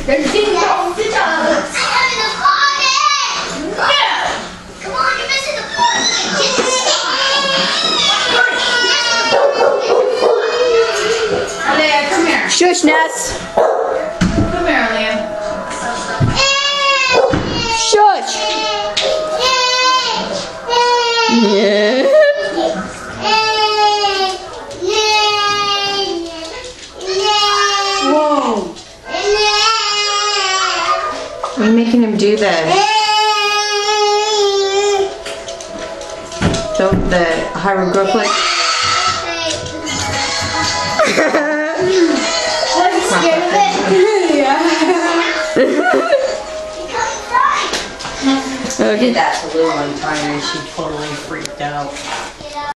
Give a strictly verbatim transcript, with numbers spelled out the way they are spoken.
There's ding dong, ding dong. I'm having a party! Yeah. Come on, you're missing the party. Alea, come here. Shush, Ness. Come here, Alea. Shush. Yeah. Whoa. Why are you making him do this? The, the hieroglyphic. What, you scared of it? Okay. That's a little one time and she totally freaked out.